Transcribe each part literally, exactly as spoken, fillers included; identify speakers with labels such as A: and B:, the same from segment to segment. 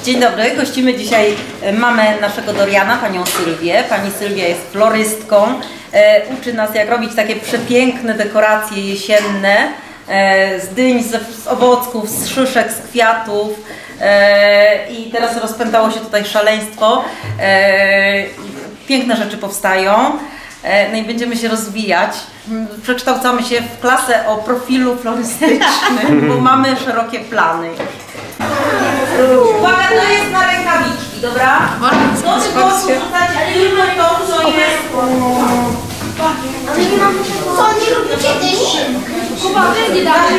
A: Dzień dobry, gościmy dzisiaj mamę naszego Doriana, panią Sylwię. Pani Sylwia jest florystką, e, uczy nas, jak robić takie przepiękne dekoracje jesienne e, z dyń, z, z owoców, z szyszek, z kwiatów e, i teraz rozpętało się tutaj szaleństwo. E, piękne rzeczy powstają. No i będziemy się rozwijać. Przekształcamy się w klasę o profilu florystycznym, bo mamy szerokie plany. Uwaga, to jest na rękawiczki, dobra? Do tego wrzucać tylko to, co jest...
B: Ale nie mam... Co, nie lubicie dyni? Kuba, wyjdzie dalej.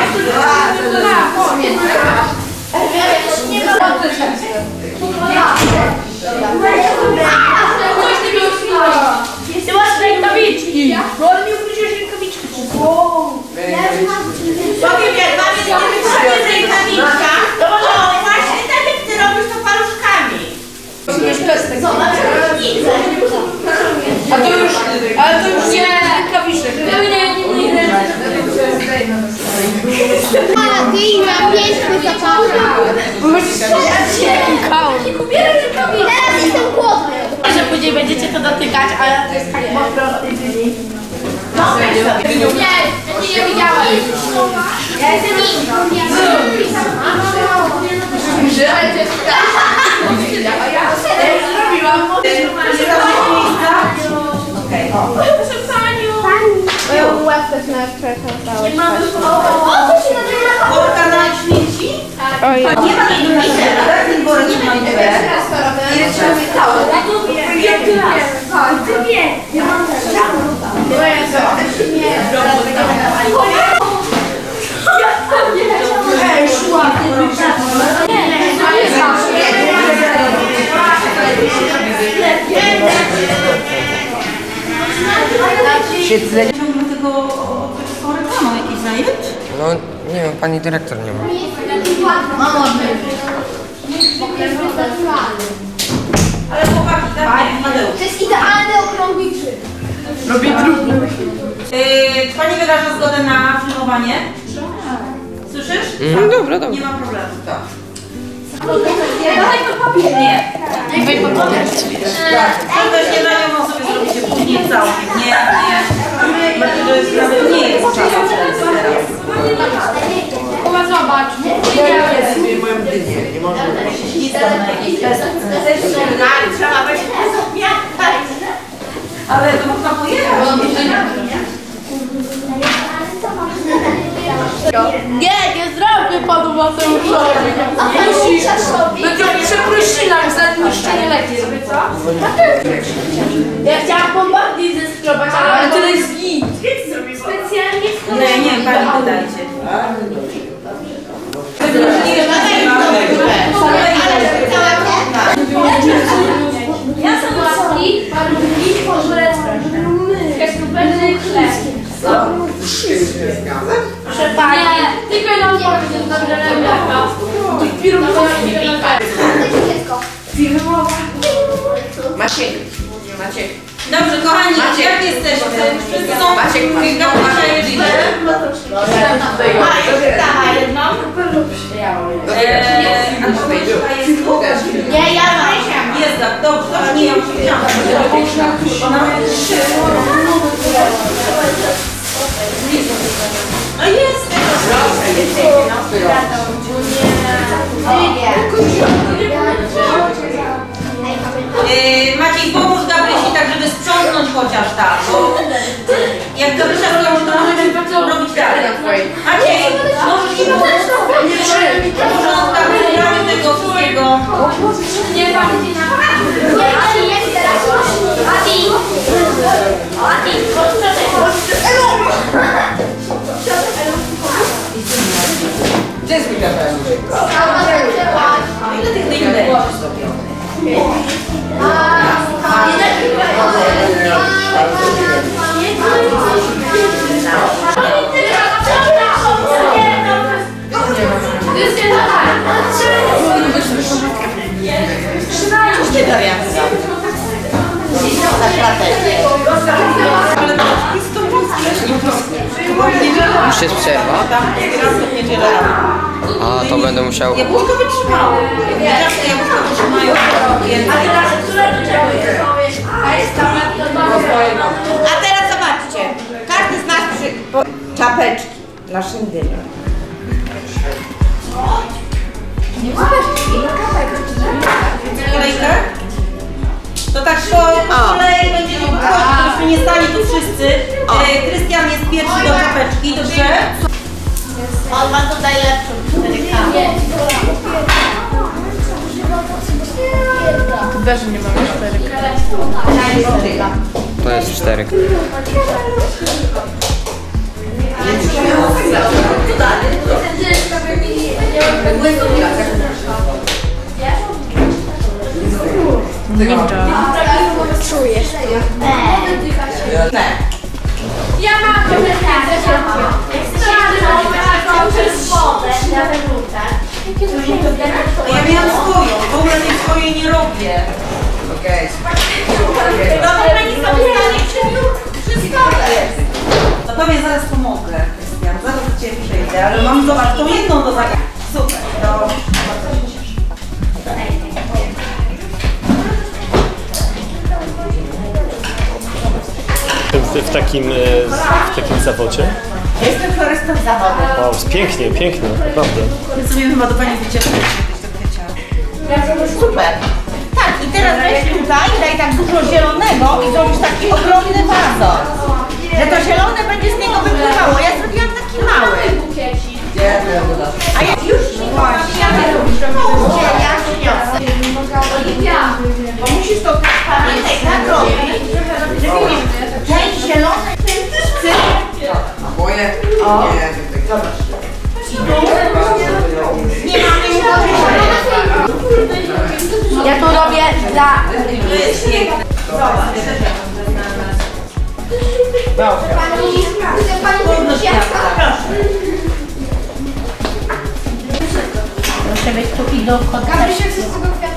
B: Nie ma... Ty masz rękawiczki! Bo on mi ukróciłeś rękawiczki. Powiem jak mam jest rękawiczka, to może właśnie tak jak ty robisz to paluszkami. Zobacz, różnicę.
C: A to już, ale to już nie rękawiczek.
B: A ty i na pięćmy zapałka. Teraz jestem głodny.
D: Że później będziecie to dotykać, ale to jest tak mokro w tej dyni.
B: No,
D: nie, ja nie widziałam.
B: ja jestem
D: Że, ale to jest tak. Ja zrobiłam.
A: Okej.
D: Proszę panią.
B: moją łeb też na przekąsałeś. O, to się nazywa
A: Worka na śmieci?
B: Oj.
A: Nie ma tego na teraz, ten worek ma tyle. Jeszcze całe.
B: Ty wie, ja mam też.
D: Ej, szła.
A: Siedzenie. Chciałbym tego z reklamą jakieś zajęć?
C: No nie wiem, pani dyrektor nie ma.
A: Ale chłopaki, tak? Mateusz.
B: To jest idealny okrągliczy.
C: Robię drugą.
A: Yy, pani wyraża zgodę na filmowanie? Słyszysz?
C: Mm, dobra, dobra.
A: Nie ma problemu. Tak.
B: Dawaj to papier.
A: Nie.
D: Weź pod
A: To też nie dają sobie zrobicie później całkiem. Nie, nie. Dlatego jest nawet nie jest czas teraz.
D: Kuba, zobacz.
A: Nic tam na jakiś test.
B: Trzeba być
A: Ale to można pojechać.
D: Nie, nie zrobię panu Mateuszowi. Będzie przeprosina za niszczenie lekcji. Co? Ja chciałam bombardii zeskrobać, ale tyle jest git. Specjalnie
A: Nie, nie, pani dodajcie.
D: Ja są łaski, parówki, pożrecka. Kastruperny chleb. Proszę pani. Tylko jedną porcję z dobrze mleka. Tych pirówków nie pika.
C: Maciek. Maciek.
A: Dobrze, kochani, jak jesteśmy? Wszyscy są Gabrysia i Lidia.
D: Dawaj jedną.
A: Eee, a Gabrysia jest tu?
B: Nie, ja mam.
A: Jest tak, dobrze, dobrze, nie, ja już widziałam. Ona ma trzy. No jest! Eee, Maciej, pomóż Gabrysi tak, żeby sprzątnąć chociaż tak, bo jak Gabrysia skończy, to możemy robić dalej. Maciej, możesz mi pomóc? Porządka, wybramy tego wszystkiego.
D: Nie pani.
B: Nie, Adi, jest teraz. Adi. Adi,
C: Gdzie jest mój kafel?
A: Ile tych dyń będzie zrobione? Nie Darian. Na klatę. Ale to jest to mocno. Już jest przerwa. Tam raz w niedzielę.
E: A, to będę musiał...
A: Jabłuszko wytrzymało. Czasem jabłuszko wytrzymają więcej.
B: A teraz zobaczcie, każdy z nas przy... po- czapeczki na szyndynie.
A: Kolejkę? To tak po, po kolei będziemy wychodzić, żebyśmy nie stali tu wszyscy. E, Krystian jest pierwszy do czapeczki, dobrze?
B: On ma tutaj lepszą cztery kamerę.
C: Chyba, że nie mamy czterech.
E: To jest cztery.
D: Ja mam przez wodę na wywódce.
A: Ja miałam swoją, w ogóle tej swojej nie robię.
B: Dobra, pani sobie stanie przy, przy stole.
A: No tobie zaraz pomogę, Krystian, zaraz do ciebie przyjdę, ale mam, zobacz, tą jedną do zagrania. Super, to...
F: W, w, takim, e, w takim zawodzie?
B: Jestem florystą zawodowym.
F: O, pięknie, pięknie, naprawdę.
A: My sobie chyba do pani wycieczki kiedyś do kwiacia.
B: Super. Tak, i teraz weź tutaj, daj tak dużo zielonego i zrobisz taki ogromny wazon. Że to zielone będzie z niego wypływało. Ja zrobiłam taki mały. A ja już ja Chodźcie, ja przyniosę. Bo musisz to pamiętaj tak robić, żeby część zielone
G: Moje?
B: O, zobacz. I tu nie mamy zielonego.
D: Ja to robię dla...
A: To jest piękne. Trudno świata.
B: Muszę być tu i do kotka.